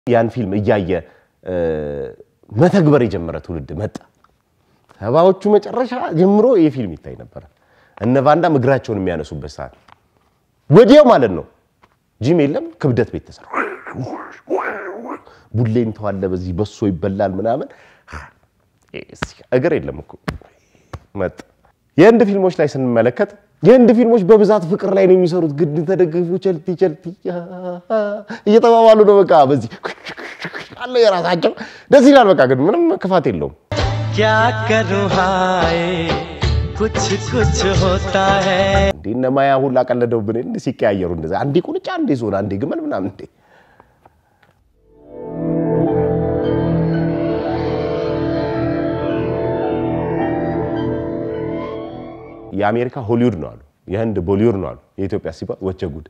ያን ፊልም እያየ መተግበር የጀመረ ትውልድ መጣ ሰባዎቹ መጨረሻ ጀምሮ የፊልም ይታይ ነበር እነ ቫንዳም እግራቸውን የሚያነሱበት ሰዓት ወዲያው ማለት ነው ጂም የለም ክብደት ቤት ተሰራ ቡሌን ተዋለ በዚህ በሶ ይበላል ምናምን እግር የለም እኮ መጣ የእንድ ፊልሞች ላይ ስንመለከት የእንድ ፊልሞች በብዛት ፍቅር ላይ ነው የሚሰሩት ግድ ተደግፉ ቸልቲ እየተባባሉ ነው በቃ በዚህ አለ የራሳቸው ደስ ይላል በቃ ግን ምንም ክፋት የለውም क्या करूं हाय कुछ होता है ዲነማያ ሁላ ቀለደው ብን እንደ ሲቀያየሩ እንደዛ አንዴ ቁንጫ አንዴ ዞና አንዴ ግመል ምናምን እንዴ የአሜሪካ ሆሊውድ ነው አሉ የህንድ ቦሊውድ ነው አሉ የኢትዮጵያ ሲባል ወቸ ጉድ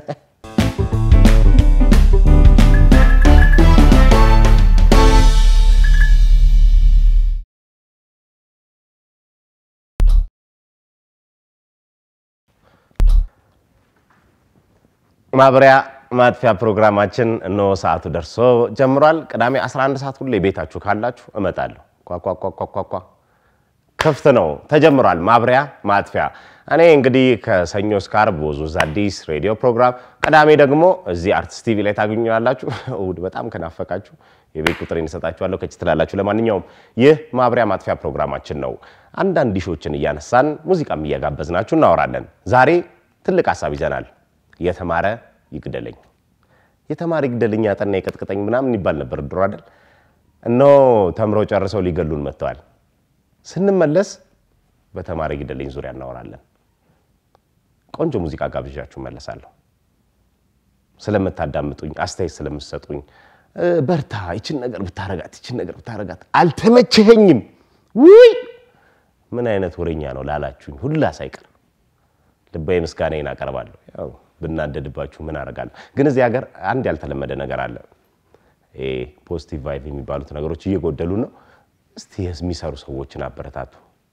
ማብሪያ ማጥፊያ ፕሮግራማችን ነው ሰዓቱ ደርሶ ጀምሯል ቅዳሜ 11 ሰዓት ሁሉ ቤታችሁ ካላችሁ እመጣለሁ ኳኳኳኳኳ ከፍተ ነው ተጀምሯል ማብሪያ ማጥፊያ እኔ እንግዲህ ከሰኞ እስከ ዓርብ ወዙዝ አዲስ ሬዲዮ ፕሮግራም ቅዳሜ ደግሞ እዚህ አርቲስት ቲቪ ላይ ታገኙኛላችሁ እሁድ በጣም ከናፈቃችሁ የቤት ቁጥር እንሰጣችኋለሁ ከች ትላላችሁ ለማንኛውም ይህ ማብሪያ ማጥፊያ ፕሮግራማችን ነው አንዳንድ ዲሾችን እያነሳን ሙዚቃም እያጋበዝናችሁ እናወራለን ዛሬ ትልቅ ሐሳብ ይዘናል የተማረ ይግደለኝ የተማረ ይግደለኝ ያጠና ይቀጥቅጠኝ ምናምን ይባል ነበር ድሮ አይደል እኖ ተምሮ ጨርሰው ሊገሉን መጥተዋል ስንመለስ በተማረ ይግደለኝ ዙሪያ እናወራለን ቆንጆ ሙዚቃ ጋብዣችሁ መለሳለሁ ስለምታዳምጡኝ አስተያየት ስለምትሰጡኝ በርታ ይችን ነገር ብታረጋት አልተመቸኝም ውይ ምን አይነት ወሬኛ ነው ላላችሁኝ ሁላ ሳይቀር ልባዬ ምስጋናዬን አቀርባለሁ ያው ብናደድባችሁ ምን አረጋለሁ ግን እዚህ ሀገር አንድ ያልተለመደ ነገር አለ ፖዚቲቭ ቫይብ የሚባሉት ነገሮች እየጎደሉ ነው እስቲ የሚሰሩ ሰዎችን አበረታቱ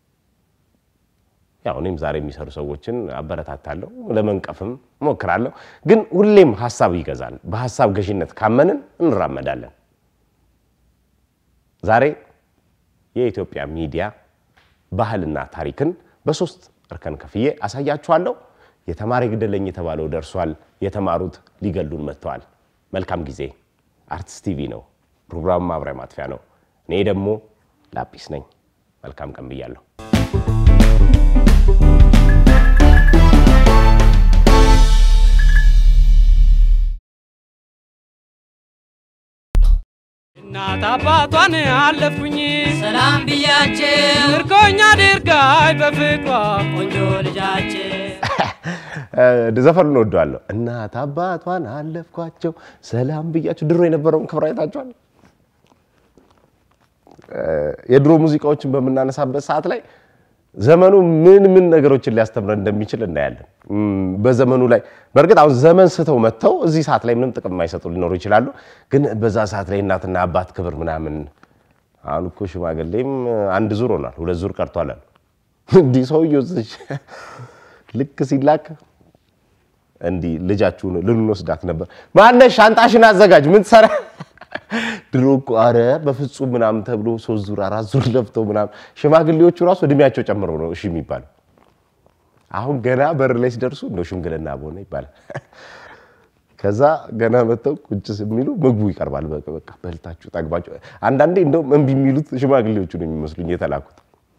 ያው እኔም ዛሬ የሚሰሩ ሰዎችን አበረታታለሁ ለመንቀፍም ሞክራለሁ ግን ሁሌም ሐሳብ ይገዛል በሐሳብ ገዢነት ካመንን እንራመዳለን ዛሬ የኢትዮጵያ ሚዲያ ባህልና ታሪክን በሶስት እርከን ከፍዬ አሳያችኋለሁ የተማረ ይግደለኝ የተባለው ደርሷል የተማሩት ሊገሉን መጥተዋል መልካም ጊዜ አርቲስት ቲቪ ነው ፕሮግራም ማብሪያ ማጥፊያ ነው እኔ ደግሞ ላጲስ ነኝ መልካም ቀን ብያለሁ እናት አባቷን አለፍኩኝ ሰላም ብያቸው ምርኮኛ ድርጋይ በፍቅሯ ቆንጆ ልጃቸው ዘፈኑን ወደዋለሁ እናት አባቷን አለፍኳቸው ሰላም ብያቸው ድሮ የነበረው ክብር አይታችኋል የድሮ ሙዚቃዎችን በመናነሳበት ሰዓት ላይ ዘመኑ ምን ነገሮችን ሊያስተምረን እንደሚችል እናያለን በዘመኑ ላይ በርግጥ አሁን ዘመን ስተው መተው እዚህ ሰዓት ላይ ምንም ጥቅም ማይሰጡ ሊኖሩ ይችላሉ ግን በዛ ሰዓት ላይ እናትና አባት ክብር ምናምን አሁን እኮ ሽማግሌም አንድ ዙር ሆኗል ሁለት ዙር ቀርቷል እንዲ ሰውየው ልክ ሲላክ እንዲ ልጃችሁን ልንወስዳት ነበር ማነሽ ሻንጣሽን አዘጋጅ ምን ትሰራ ድሮ እኮ አረ በፍጹም ምናምን ተብሎ 3 ዙር 4 ዙር ለፍተው ምናምን ሽማግሌዎቹ ራሱ እድሜያቸው ጨምረው ነው እሺ የሚባል አሁን ገና በር ላይ ሲደርሱ ነው ሽምግልና ቦነ ይባላል ከዛ ገና መተው ቁጭ ሲሚሉ ምግቡ ይቀርባል በቃ በልታችሁ ጠግባችሁ አንዳንዴ እንደው እንቢ የሚሉት ሽማግሌዎቹ ነው የሚመስሉኝ የተላኩት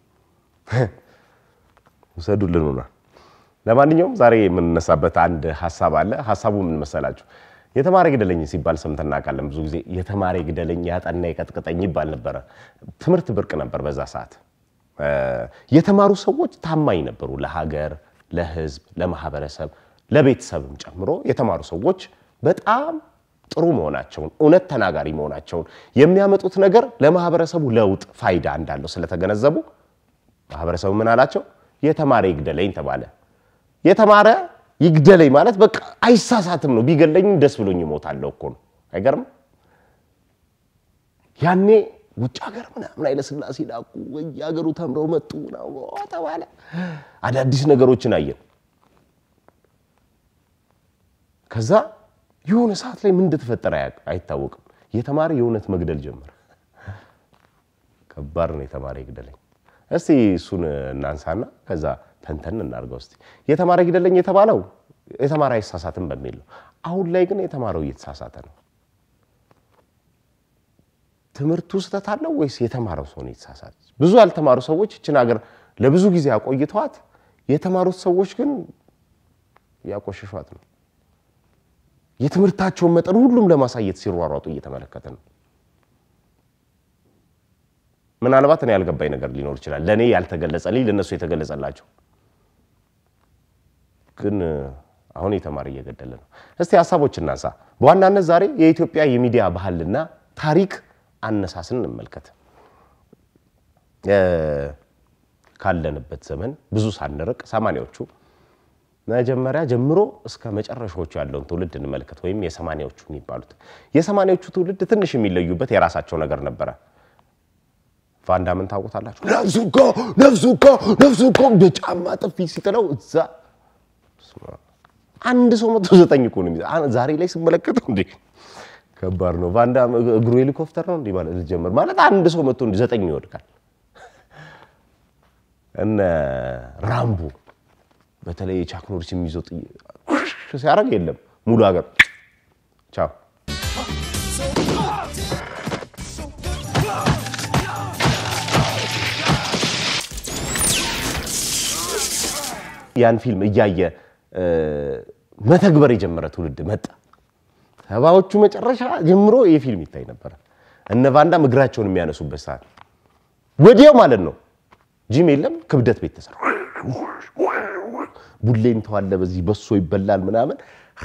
ወሰዱልን ነው ለማንኛውም ዛሬ የምንነሳበት አንድ ሐሳብ አለ ሐሳቡ ምን መሰላችሁ የተማረ ይግደለኝ ሲባል ሰምተና ካለም ብዙ ጊዜ የተማረ ይግደለኝ ያጠና ይቀጥቅጠኝ ይባል ነበር ትምርት ብርቅ ነበር በዛ ሰዓት የተማሩ ሰዎች ታማኝ ነበሩ ለሀገር ለህዝብ ለማህበረሰብ ለቤተሰብም ጨምሮ የተማሩ ሰዎች በጣም ጥሩ መሆናቸው እውነት ተናጋሪ መሆናቸው የሚያመጡት ነገር ለማህበረሰቡ ለውጥ ፋይዳ እንዳለው ስለተገነዘቡ ማህበረሰቡ ምን አላቸው የተማረ ይግደለኝ ተባለ የተማረ ይግደለኝ ማለት በቃ አይሳሳትም ነው ቢገለኝ ደስ ብሎኝ ሞታለሁ እኮ ነው አይገርም ያኔ ውጭ ሀገር ምናምን አይለ ስላሴ ዳቁ ወያገሩ ተምረው መጡ ነው ተባለ አዳዲስ ነገሮችን አየን ከዛ የሆነ ሰዓት ላይ ምን እንደተፈጠረ አይታወቅም የተማረ የእውነት መግደል ጀመረ ከባድ ነው የተማረ ይግደለኝ እስቲ እሱን እናንሳና ከዛ ተንተን እናርጋው እስቲ የተማረ ይግደለኝ የተባለው የተማረ አይሳሳትም በሚል ነው አሁን ላይ ግን የተማረው እየተሳሳተ ነው ትምርቱ ስተታለው ወይስ የተማረው ሰው ነው የተሳሳተ ብዙ ያልተማሩ ሰዎች እቺን ሀገር ለብዙ ጊዜ አቆይቷት የተማሩት ሰዎች ግን ያቆሽሿት ነው የትምርታቸው መጠን ሁሉም ለማሳየት ሲሯሯጡ እየተመለከተ ነው ምናልባት እኔ ያልገባኝ ነገር ሊኖር ይችላል ለኔ ያልተገለጸልኝ ለነሱ የተገለጸላቸው ግን አሁን የተማረ እየገደለ ነው እስቲ ሐሳቦች እናንሳ በዋናነት ዛሬ የኢትዮጵያ የሚዲያ ባህልና ታሪክ አነሳስን እንመልከት ካለንበት ዘመን ብዙ ሳንርቅ 80ዎቹ መጀመሪያ ጀምሮ እስከ መጨረሻዎቹ ያለውን ትውልድ እንመልከት ወይም የ80ዎቹ የሚባሉት የ80ዎቹ ትውልድ ትንሽ የሚለዩበት የራሳቸው ነገር ነበር ቫንዳምን ታውቁታላችሁ ነፍሱኮ በጫማ ጥፊ ሲጥለው እዛ አንድ ሰው 109 እኮ ነው ዛሬ ላይ ሲመለከተው እንዴ ከባድ ነው ቫንዳም እግሩ ሄሊኮፕተር ነው እንዴ ማለት ጀመር ማለት አንድ ሰው 109 ይወድቃል እነ ራምቦ በተለይ ቻክ ኖሪስ የሚይዘው ሲያረግ የለም ሙሉ ሀገር ቻው ያን ፊልም እያየ መተግበር የጀመረ ትውልድ መጣ ሰባዎቹ መጨረሻ ጀምሮ የፊልም ይታይ ነበር እነ ቫንዳም እግራቸውን የሚያነሱበት ሰዓት ወዲያው ማለት ነው ጂም የለም ክብደት ቤት ተሰራ ቡሌን ተዋለ በዚህ በሶ ይበላል ምናምን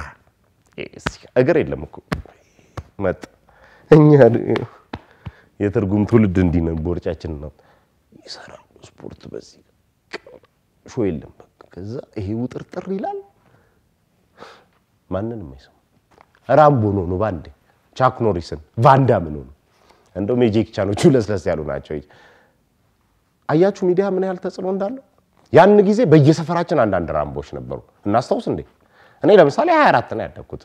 እግር የለም እኮ መጣ እኛ የትርጉም ትውልድ እንዲነ ቦርጫችን ነው ይሰራል ስፖርት በዚህ ሾ የለም ከዛ ይሄ ውጥርጥር ይላል ማንንም አይሰማ ራምቦ ነው ባንዴ ቻክ ኖሪስን ቫንዳም ነው እንደው ሜጂክ ቻኖቹ ለስለስ ያሉ ናቸው አያችሁ ሚዲያ ምን ያህል ተጽዕኖ እንዳለው ያን ጊዜ በየሰፈራችን አንዳንድ ራምቦች ነበሩ እናስተውስ እንዴ እኔ ለምሳሌ 24 ነው ያደኩት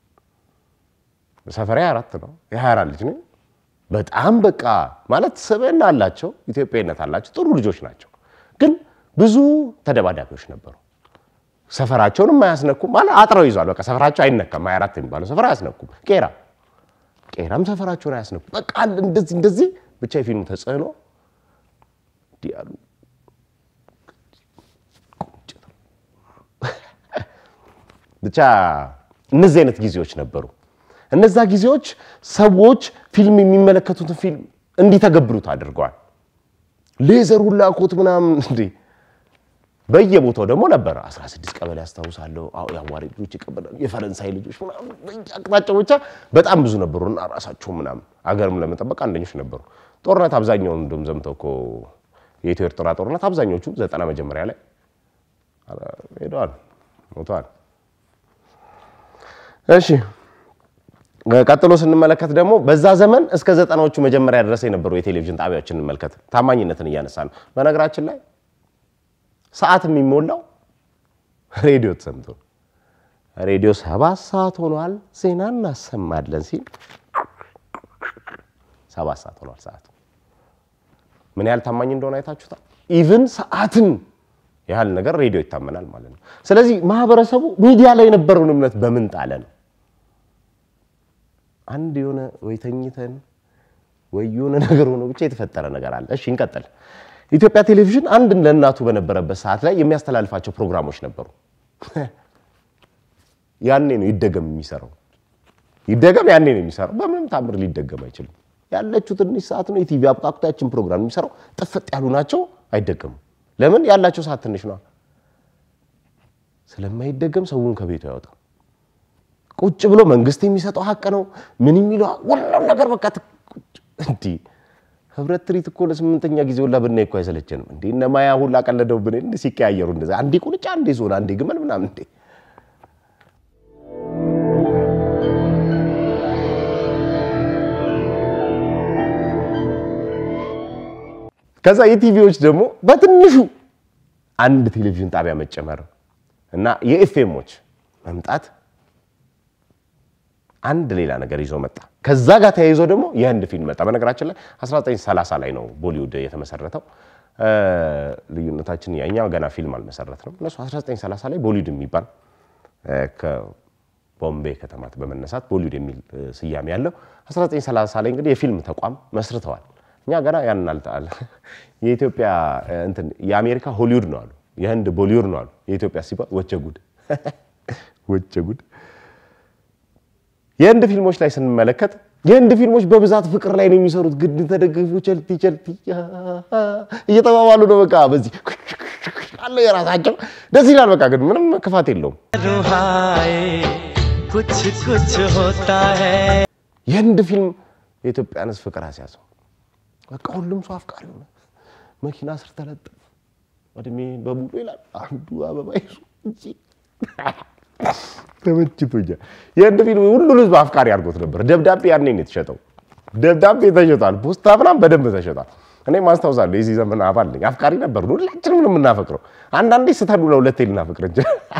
ሰፈሬ 24 ነው የ24 ልጅ ነኝ በጣም በቃ ማለት ሰበና አላቸው ኢትዮጵያዊነት አላቸው ጥሩ ልጆች ናቸው ግን ብዙ ተደባዳቢዎች ነበሩ ሰፈራቸውንም ማያስነኩ ማለት አጥረው ይዟል በቃ ሰፈራቸው አይነካም 24 የሚባለው ሰፈራ ያስነኩ ቄራም ሰፈራቸውን አያስነኩ በቃ እንደዚህ ብቻ የፊልሙ ተጽዕኖ ዲያሉ ብቻ እነዚህ አይነት ጊዜዎች ነበሩ እነዛ ጊዜዎች ሰዎች ፊልም የሚመለከቱትን ፊልም እንዲተገብሩት አድርገዋል ሌዘር ሁላ ኮት ምናምን እንዴ በየቦታው ደግሞ ነበር 16 ቀበሌ ያስታውሳለሁ ያዋሪ ልጆች ይቀበላሉ የፈረንሳይ ልጆች ምናምን በየአቅጣጫው ብቻ በጣም ብዙ ነበሩና ራሳቸው ምናምን አገርም ለመጠበቅ አንደኞች ነበሩ ጦርነት አብዛኛው እንደም ዘምተው እኮ የኢትዮ ኤርትራ ጦርነት አብዛኞቹ 90 መጀመሪያ ላይ ሄደዋል ሞተዋል እሺ ቀጥሎ ስንመለከት ደግሞ በዛ ዘመን እስከ 90ዎቹ መጀመሪያ ድረስ የነበሩ የቴሌቪዥን ጣቢያዎችን እንመልከት ታማኝነትን እያነሳን በነገራችን ላይ ሰዓት የሚሞላው ሬዲዮ ተሰምቶ ሬዲዮ 7 ሰዓት ሆኗል ዜና እናሰማለን ሲል 7 ሰዓት ሆኗል ሰዓቱ ምን ያህል ታማኝ እንደሆነ አይታችሁታል ኢቭን ሰዓትን ያህል ነገር ሬዲዮ ይታመናል ማለት ነው ስለዚህ ማህበረሰቡ ሚዲያ ላይ የነበረውን እምነት በምን ጣለ ነው አንድ የሆነ ወይ ተኝተን ወይ የሆነ ነገር ሆኖ ብቻ የተፈጠረ ነገር አለ እሺ እንቀጥል ኢትዮጵያ ቴሌቪዥን አንድ ለናቱ በነበረበት ሰዓት ላይ የሚያስተላልፋቸው ፕሮግራሞች ነበሩ ያኔ ነው ይደገም የሚሰራው ይደገም ያኔ ነው የሚሰራው በምንም ታምር ሊደገም አይችልም ያለችው ትንሽ ሰዓት ነው የቲቪ አብቃቅታችን ፕሮግራም የሚሰራው ጥፍጥ ያሉ ናቸው አይደገሙ ለምን ያላቸው ሰዓት ትንሽ ነው ስለማይደገም ሰውን ከቤቱ ያወጣ ቁጭ ብሎ መንግስት የሚሰጠው ሀቅ ነው ምን የሚለው ሁሉ ነገር በቃ እንዴ ህብረት ትሪት እኮ ለስምንተኛ ጊዜ ወላ በእኔ እኮ አይሰለቸንም እንዴ እነማያ ሁላ ቀለደው ብን እንዴ ሲቀያየሩ እንደዛ አንዴ ቁንጫ አንዴ ዞና አንዴ ግመል ምናምን እንዴ ከዛ የቲቪዎች ደግሞ በትንሹ አንድ ቴሌቪዥን ጣቢያ መጨመር እና የኤፍኤሞች መምጣት አንድ ሌላ ነገር ይዞ መጣ ከዛ ጋር ተያይዞ ደግሞ የህንድ ፊልም መጣ በነገራችን ላይ 1930 ላይ ነው ቦሊውድ የተመሰረተው ልዩነታችን ያኛው ገና ፊልም አልመሰረተም እነሱ 1930 ላይ ቦሊውድ የሚባል ከቦምቤ ከተማ በመነሳት ቦሊውድ የሚል ስያሜ ያለው 1930 ላይ እንግዲህ የፊልም ተቋም መስርተዋል እኛ ገና ያንን አልታል የኢትዮጵያ እንትን የአሜሪካ ሆሊውድ ነው አሉ የህንድ ቦሊውድ ነው አሉ የኢትዮጵያ ሲባል ወቸጉድ የህንድ ፊልሞች ላይ ስንመለከት የህንድ ፊልሞች በብዛት ፍቅር ላይ ነው የሚሰሩት ግድ ተደግፉ ቸልቲ እየተባባሉ ነው በቃ በዚህ አለ የራሳቸው ደስ ይላል በቃ ግን ምንም ክፋት የለውም कुछ होता है የህንድ ፊልም የኢትዮጵያንስ ፍቅር አስያዘው በቃ ሁሉም ሰው አፍቃሪ ነው መኪና ስር ተለጠፈ ወድሜ በሙሉ ይላል አንዱ አበባ ይሱ እንጂ ተመችቶኛ የህንድ ፊልም ሁሉም ህዝብ አፍቃሪ አድርጎት ነበር ደብዳቤ ያኔ ነው የተሸጠው ደብዳቤ ተሸጧል ፖስታ ምናምን በደንብ ተሸጧል እኔ ማስተዋወሳለሁ የዚህ ዘመን አባል ነኝ አፍቃሪ ነበር ሁላችንም ምን እናፈቅረው አንዳንዴ ስተዱ ለሁለት ልናፈቅር እንጂ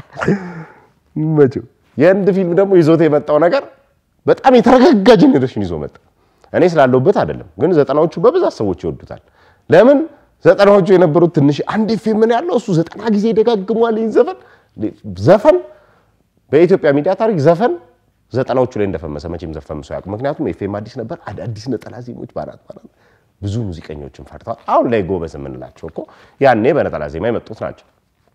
መቼም የህንድ ፊልም ደግሞ ይዞት የመጣው ነገር በጣም የተረጋጋ ጄኔሬሽን ይዞ መጣ እኔ ስላለውበት አይደለም ግን ዘጠናዎቹ በብዛት ሰዎች ይወዱታል ለምን ዘጠናዎቹ የነበሩት ትንሽ አንድ ፊልም ምን ያለው እሱ 90 ጊዜ ደጋግሟል ዘፈን በኢትዮጵያ ሚዲያ ታሪክ ዘፈን ዘጠናዎቹ ላይ እንደፈመሰ መቼም ዘፈምሰው ያውቁ ምክንያቱም ኤፍኤም አዲስ ነበር አዲስ ነጠላ ዜማዎች ባራት ብዙ ሙዚቀኞችን ፈርተዋል አሁን ላይ ጎበዝ ምንላቸው እኮ ያኔ በነጠላ ዜማ የመጡት ናቸው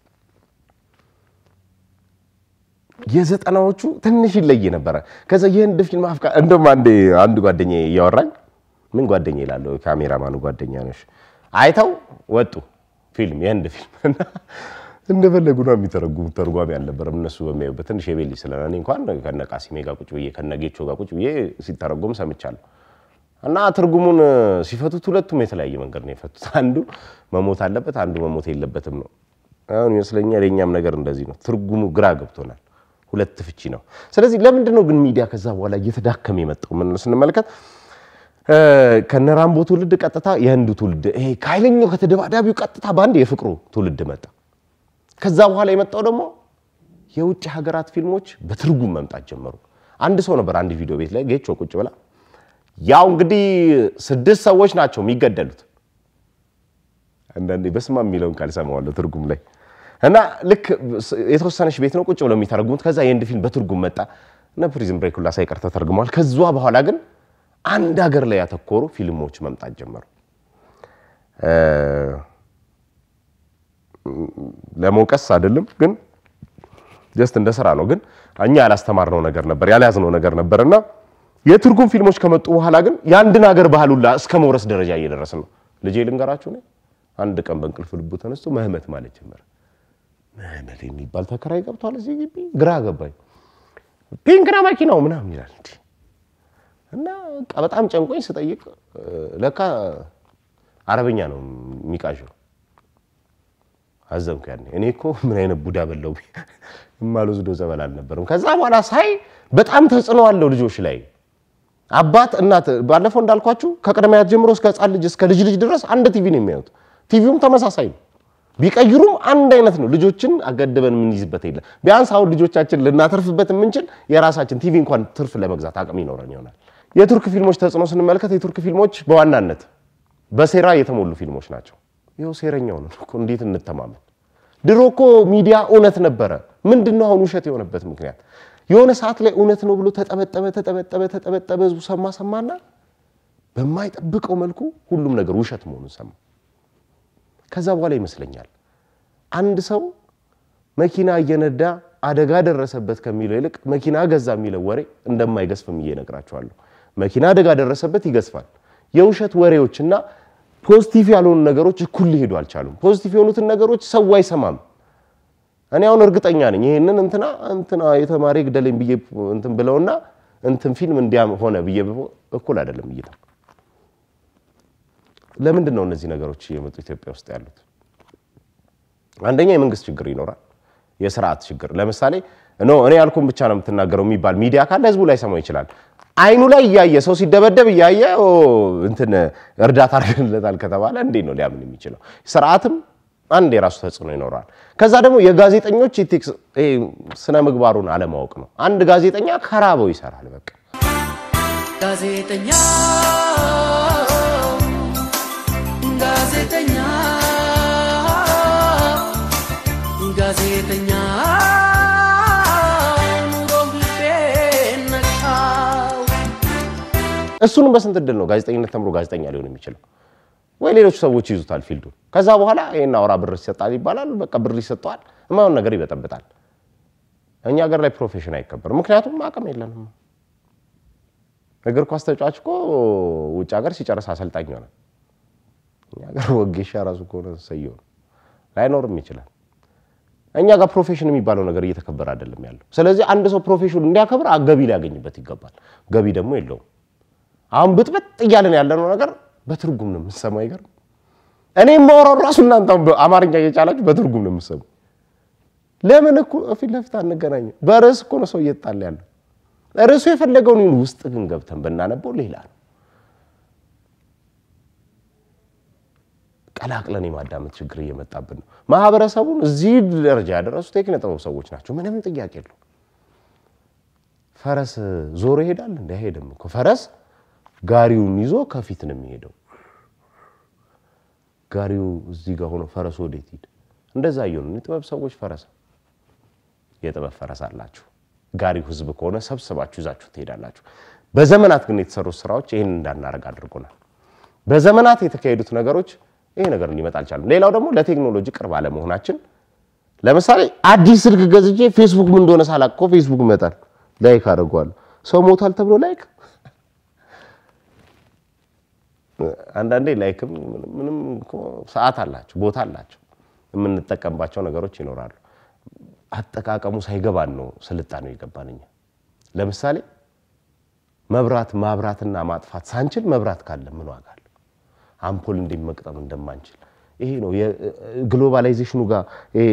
የዘጠናዎቹ ትንሽ ይለይ ነበር ከዛ የህንድ ፊልም አፍቃሪ እንደም አንድ ጓደኛዬ ያወራኝ ምን ጓደኛዬ ይላል ካሜራማኑ ጓደኛ ነሽ አይተው ወጡ ፊልም የህንድ ፊልም እንደፈለጉ ነው የሚተረጉሙት ተርጓሚ አልነበረም እነሱ በሚያዩበት ትንሽ የቤሊ ስለናኔ እንኳን ከነቃሲሜ ጋር ቁጭ ብዬ ከነጌቾ ጋር ቁጭ ብዬ ሲተረጎም ሰምቻለሁ እና ትርጉሙን ሲፈቱት ሁለቱም የተለያየ መንገድ ነው የፈቱት አንዱ መሞት አለበት አንዱ መሞት የለበትም ነው አሁን ይመስለኛል የኛም ነገር እንደዚህ ነው ትርጉሙ ግራ ገብቶናል ሁለት ፍቺ ነው ስለዚህ ለምንድን ነው ግን ሚዲያ ከዛ በኋላ እየተዳከመ የመጣው ምን ስንመለከት ከነራምቦ ትውልድ ቀጥታ የህንዱ ትውልድ ይሄ ካይለኛው ከተደባዳቢው ቀጥታ ባንድ የፍቅሩ ትውልድ መጣ ከዛ በኋላ የመጣው ደግሞ የውጭ ሀገራት ፊልሞች በትርጉም መምጣት ጀመሩ አንድ ሰው ነበር አንድ ቪዲዮ ቤት ላይ ጌቾ ቁጭ ብላ ያው እንግዲህ 6 ሰዎች ናቸው የሚገደሉት አንዳንዴ በስማ የሚለውን ቃል ሰማዋለሁ ትርጉም ላይ እና ልክ የተወሰነሽ ቤት ነው ቁጭ ብለው የሚተረጉሙት ከዛ የህንድ ፊልም በትርጉም መጣ እና ፕሪዝን ብሬክ ሁላ ሳይቀር ተተርጉሟል ከዛ በኋላ ግን አንድ ሀገር ላይ ያተኮሩ ፊልሞች መምጣት ጀመሩ ለሞቀስ አይደለም ግን ጀስት እንደሰራ ነው ግን እኛ ያላስተማርነው ነገር ነበር ያልያዝነው ነገር ነበርና የትርጉም ፊልሞች ከመጡ በኋላ ግን ያንድን ሀገር ባህሉላ እስከ መውረስ ደረጃ እየደረሰ ነው ልጄ ልንገራችሁ ነው አንድ ቀን በእንቅልፍ ልቡ ተነስቶ መህመት ማለት ጀመረ መህመት የሚባል ተከራይ ገብቷል እዚህ ግቢ ግራ ገባኝ ፒንክራ ማኪናው ምናምን ይላል እና በጣም ጨንቆኝ ስጠይቅ ለካ አረበኛ ነው የሚቃዠው አዘንኩ ያኔ እኔ እኮ ምን አይነት ቡዳ በለው ማሉዝዶ ዘበል አልነበረም ከዛ በኋላ ሳይ በጣም ተጽኖ አለው ልጆች ላይ አባት እናት ባለፈው እንዳልኳችሁ ከቀደማያት ጀምሮ እስከ ጻል ልጅ እስከ ልጅ ድረስ አንድ ቲቪ ነው የሚያዩት ቲቪውም ተመሳሳይ ነው ቢቀይሩም አንድ አይነት ነው ልጆችን አገደበን ምን ይዝበት ይላል ቢያንስ አሁን ልጆቻችን ልናተርፍበት ምንችል የራሳችን ቲቪ እንኳን ትርፍ ለመግዛት አቅም ይኖረን ይሆናል የቱርክ ፊልሞች ተጽኖ ስንመለከት የቱርክ ፊልሞች በዋናነት በሴራ የተሞሉ ፊልሞች ናቸው ይሄው ሴረኛው ነው እኮ እንዴት እንተማመን ድሮኮ ሚዲያ ኦነት ነበር ምንድነው አሁን ውሸት የሆነበት ምክንያት የሆነ ሰዓት ላይ ኦነት ነው ብሎ ተጠበጠበ ሰማና በማይጠብቀው መልኩ ሁሉም ነገር ውሸት መሆኑን ሰማ ከዛ በኋላ ይመስለኛል አንድ ሰው መኪና እየነዳ አደጋ ደረሰበት ከሚለው ይልቅ መኪና ገዛ የሚለው ወሬ እንደማይገስፍም እየነግራቸዋለሁ መኪና አደጋ ደረሰበት ይገስፋል የውሸት ወሬዎችና ፖዚቲቭ ያልሆኑ ነገሮች እኩል ሊሄዱ አልቻሉም ፖዚቲቭ የሆኑትን ነገሮች ሰው አይሰማም እኔ አሁን እርግጠኛ ነኝ ይሄንን እንትና የተማሪ ግደለኝ ብዬ እንትን ብለውና እንትን ፊልም እንዲያም ሆነ ብዬ እኩል አይደለም እይታ ለምንድን ነው እነዚህ ነገሮች የመጡ ኢትዮጵያ ውስጥ ያሉት አንደኛ የመንግስት ችግር ይኖራል የሥርዓት ችግር ለምሳሌ እኔ ያልኩም ብቻ ነው የምትናገረው የሚባል ሚዲያ ካለ ህዝቡ ላይ ሰማው ይችላል አይኑ ላይ ያያየ ሰው ሲደበደብ ያያየ እንትን እርዳታ አድርገንለታል ከተባለ እንዴ ነው ሊያምን የሚችለው ሥርዓትም አንድ የራሱ ተጽዕኖ ይኖራል ከዛ ደግሞ የጋዜጠኞች ኢቲክስ ስነ ምግባሩን አለማወቅ ነው አንድ ጋዜጠኛ ከራበው ይሰራል በቃ ጋዜጠኛ ጋዜጠኛ ጋዜጠኛ እሱንም በስንት እድል ነው ጋዜጠኝነት ተምሮ ጋዜጠኛ ሊሆን የሚችለው ወይ ሌሎች ሰዎች ይዙታል ፊልዱ ከዛ በኋላ ይሄን አውራ ብር ይሰጣል ይባላል በቃ ብር ይሰጣል ማውን ነገር ይበጠብጣል እኛ ሀገር ላይ ፕሮፌሽን አይከበር ምክንያቱም አቅም የለንም እግር ኳስ ተጫዋች እኮ ውጭ ሀገር ሲጨርስ አሰልጣኝ ሆነ እኛ ሀገር ወጌሻ ራሱ እኮ ነው ሰየው ላይኖርም ይችላል እኛ ጋር ፕሮፌሽን የሚባለው ነገር እየተከበረ አይደለም ያለው ስለዚህ አንድ ሰው ፕሮፌሽኑን እንዲያከብር ገቢ ሊያገኝበት ይገባል ገቢ ደግሞ የለውም አሁን ብጥብጥ ይያለን ያለነው ነገር በትርጉም ነው የምሰማው ይገር እኔ ማወራው ራሱ እናንተ አማርኛ እየቻላችሁ በትርጉም ነው የምሰማው ለምን እኮ ፊት ለፊት አንገናኝ በርስ እኮ ነው ሰው እየጣለ ያለው ርሱ የፈለገውን ይሁን ውስጥ ግን ገብተን በእናነበው ሌላ ነው ቀላቅለን የማዳመጥ ችግር እየመጣብን ነው ማህበረሰቡን እዚህ ደረጃ ያደረሱ ቴክኒካል ሰዎች ናቸው ምንም ጥያቄ የለው ፈረስ ዞሮ ይሄዳል እንደ አይሄድም እኮ ፈረስ ጋሪውን ይዞ ከፊት ነው የሚሄደው ጋሪው እዚህ ጋር ሆኖ ፈረስ ወዴት ይሄድ እንደዛ ይሆን የጥበብ ሰዎች ፈረስ የጥበብ ፈረስ አላችሁ ጋሪው ህዝብ ከሆነ ሰብስባችሁ ይዛችሁ ትሄዳላችሁ በዘመናት ግን የተሰሩ ስራዎች ይሄን እንዳናረግ አድርጎናል በዘመናት የተካሄዱት ነገሮች ይሄ ነገር ሊመጣ አልቻለም ሌላው ደግሞ ለቴክኖሎጂ ቅርብ አለ መሆናችን ለምሳሌ አዲስ ስልክ ገዝጄ ፌስቡክ ምን እንደሆነ ሳላቆ ፌስቡክ መጣል ላይክ አድርጓል ሰው ሞታል ተብሎ ላይክ አንዳንዴ ላይክም ምንም ሰዓት አላችሁ ቦታ አላችሁ የምንጠቀምባቸው ነገሮች ይኖራሉ አጠቃቀሙ ሳይገባን ነው ስልጣኔው ይገባንኛ ለምሳሌ መብራት ማብራትና ማጥፋት ሳንችል መብራት ካለ ምን ዋጋ አለው አምፖል እንደምንቀጠም እንደማንችል ይሄ ነው የግሎባላይዜሽኑ ጋር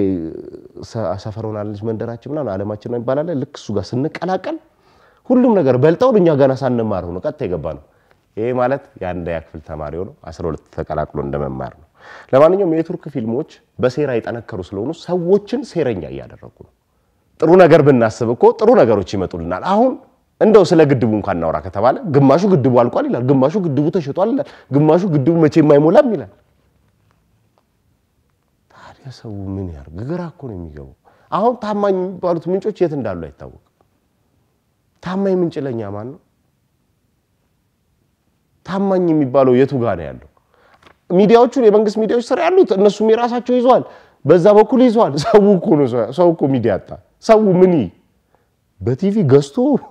ሰፈሮናልጅ መንደራችን እና ዓለማችን ነው ይባላል ልክ እሱ ጋር ስንቀላቀል ሁሉም ነገር በልጣው እኛ ጋር ሳንማር ነው ቀጥ ይገባን ይሄ ማለት ያንደ ያክፍል ተማሪው ነው 12 ተቀላቅሎ እንደመማር ነው ለማንኛውም የቱርክ ፊልሞች በሴራ ይጠነከሩ ስለሆኑ ሰዎችን ሴረኛ ያያደረጉ ነው ጥሩ ነገር ብናስብ እኮ ጥሩ ነገሮች ይመጡልናል አሁን እንደው ስለ ግድቡ እንኳን እናውራ ከተባለ ግማሹ ግድቡ አልቋል ይላል ግማሹ ግድቡ ተሽጧል ይላል ግማሹ ግድቡ መቼ የማይሞላም ይላል ታዲያ ሰው ምን ያርግ ግራ እኮ ነው የሚገባው አሁን ታማኝ የሚባሉት ምንጮች የት እንዳሉ አይታወቅ ታማኝ ምንጭ ለኛ ማን ነው ታማኝ የሚባለው የቱ ጋር ነው ያለው ሚዲያዎቹ የመንግስት ሚዲያዎች ስራ ያሉት እነሱም የራሳቸው ይዟል በዛ በኩል ይዟል ሰው እኮ ነው ሰው እኮ ሚዲያ አጣ ሰው ምን በቲቪ ገስቶ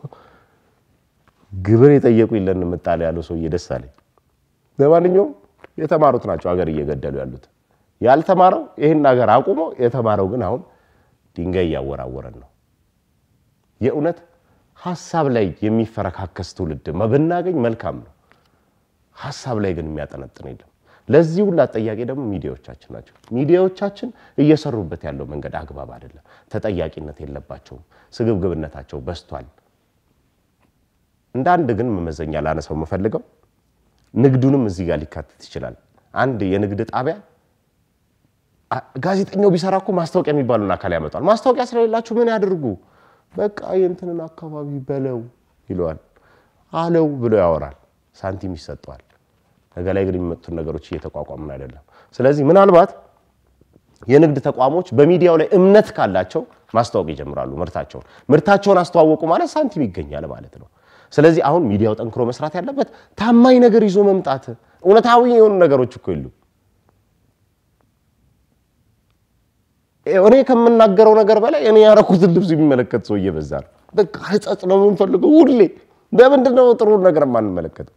ግብር የጠየቁ ይለን መጣለ ያለው ሰው እየደሳለኝ ለማንኛውም የተማሩት ናቸው ሀገር እየገደሉ ያሉት ያልተማረው ይሄን ነገር አቁሞ የተማረው ግን አሁን ድንጋይ ያወራወረን ነው የኡነት ሐሳብ ላይ የሚፈረካከስ ትውልድ መብናገኝ መልካም ነው ሐሳብ ላይ ግን የሚያጠነጥን የለም ለዚህ ሁሉ አጠያቂ ደግሞ ሚዲያዎቻችን ናቸው ሚዲያዎቻችን እየሰሩበት ያለው መንገድ አግባብ አይደለም ተጠያቂነት የለባቸው ስግብግብነታቸው በስቷል እንዳንድ ግን መመዘኛ ላነሳው መፈልገው ንግዱንም እዚህ ጋር ሊካተት ይችላል አንድ የንግድ ጣቢያ ጋዜጠኛው ቢሰራኩ ማስታወቂያ የሚባሉና አካል ያመጣል ማስታወቂያ ስለሌላችሁ ምን ያድርጉ በቃ የእንትንን አካባቢ በለው ይሏል አለው ብሎ ያወራል ሳንቲም ይሰጣል ነገ ላይ ግን የሚመጡ ነገሮች እየተቋቋሙን አይደለም ስለዚህ ምናልባት የንግድ ተቋሞች በሚዲያው ላይ እምነት ካላቸው ማስታወቂያ ይጀምራሉ ምርታቸውን አስተዋወቁ ማለት ሳንቲም ይገኛል ማለት ነው ስለዚህ አሁን ሚዲያው ጠንክሮ መስራት ያለበት ታማኝ ነገር ይዞ መምጣት እውነታዊ የሆኑ ነገሮች እኮ ይሉ እኔ ከመናገረው ነገር በላይ እኔ ያረኩት ልብስ የሚመለከት ሰው እየበዛ ነው በቃ ህጻጽ ነው የምንፈልገው ሁሌ ለምንድነው ጥሩ ነገር ማን መለከት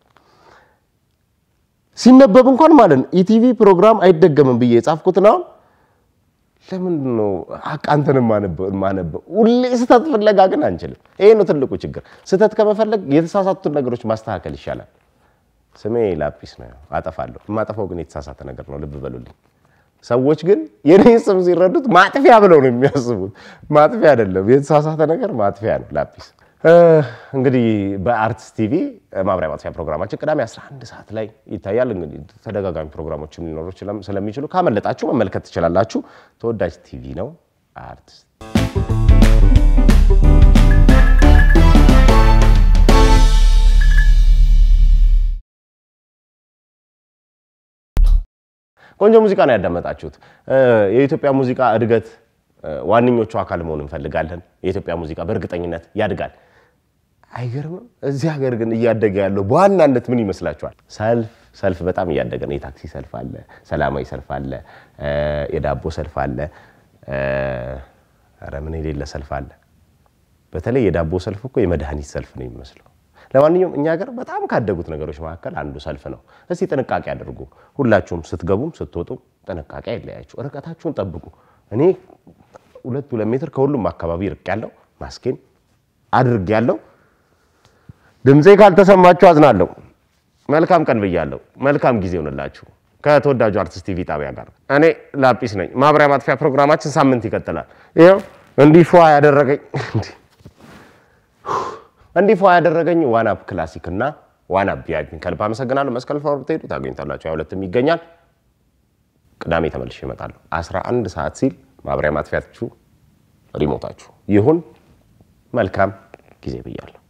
ሲነበብ እንኳን ማለት ኢቲቪ ፕሮግራም አይደገምም ብዬ ጻፍኩት ነው ለምንድነው አቃንተን ማነበብ ሁሌ ስተት ፍለጋ ግን አንችልም ይሄ ነው ትልቁ ችግር ስተት ከመፈለግ የተሳሳቱት ነገሮች ማስተካከል ይሻላል ስሜ ላጲስ ነው አጠፋለሁ ማጠፋው ግን የተሳሳተ ነገር ነው ልብ በሉልኝ ሰዎች ግን የኔ ስም ሲረዱት ማጥፊያ ብለው ነው የሚያስቡት ማጥፊያ አይደለም የተሳሳተ ነገር ማጥፊያ ነው ላጲስ እንግዲህ በአርትስ ቲቪ ማብራሪያ ማጥፊያ ፕሮግራማችን ቅዳሜ 11 ሰዓት ላይ ይታያል እንግዲህ ተደጋጋሚ ፕሮግራሞችም ሊኖሩ ስለሚችሉ ካመለጣችሁ መመልከት ትችላላችሁ ተወዳጅ ቲቪ ነው አርትስ ቆንጆ ሙዚቃ ነው ያዳመጣችሁት የኢትዮጵያ ሙዚቃ እድገት ዋንኞቹ አካል መሆን እንፈልጋለን የኢትዮጵያ ሙዚቃ በእርግጠኝነት ያድጋል አይገርምም እዚህ ሀገር ግን እያደገ ያለው በዋናነት ምን ይመስላችኋል ሰልፍ በጣም እያደገ ነው የታክሲ ሰልፍ አለ ሰላማዊ ሰልፍ አለ የዳቦ ሰልፍ አለ አረ ምን የሌለ ሰልፍ አለ በተለይ የዳቦ ሰልፍ እኮ የመድኃኒት ሰልፍ ነው የሚመስለው ለማንኛውም እኛ ሀገር በጣም ካደጉት ነገሮች መካከል አንዱ ሰልፍ ነው እስቲ ጥንቃቄ አድርጉ ሁላችሁም ስትገቡም ስትወጡ ጥንቃቄ አይለያችሁ ርቀታችሁን ጠብቁ እኔ 2 ሜትር ከሁሉም አካባቢ ርቅ ያለው ማስኬን አድርግ ያለው ድምጼ ካልተሰማችሁ አዝናለሁ መልካም ቀን ብያለሁ መልካም ጊዜ ሆነላችሁ ከተወዳጁ አርቲስት ቲቪ ጣቢያ ጋር እኔ ላጲስ ነኝ ማብሪያ ማጥፊያ ፕሮግራማችን ሳምንት ይቀጥላል ይሄው እንዲፏ ያደረገኝ ዋናፕ ክላሲክ እና ዋናፕ ቪአይፒ ከልብ አመሰግናለሁ መስቀል ፍላወር ብትሄዱ ታገኙታላችሁ ሁለቱም ይገኛል ቅዳሜ ተመልሼ እመጣለሁ 11 ሰዓት ሲል ማብሪያ ማጥፊያችሁ ሪሞታችሁ ይሁን መልካም ጊዜ ብያለሁ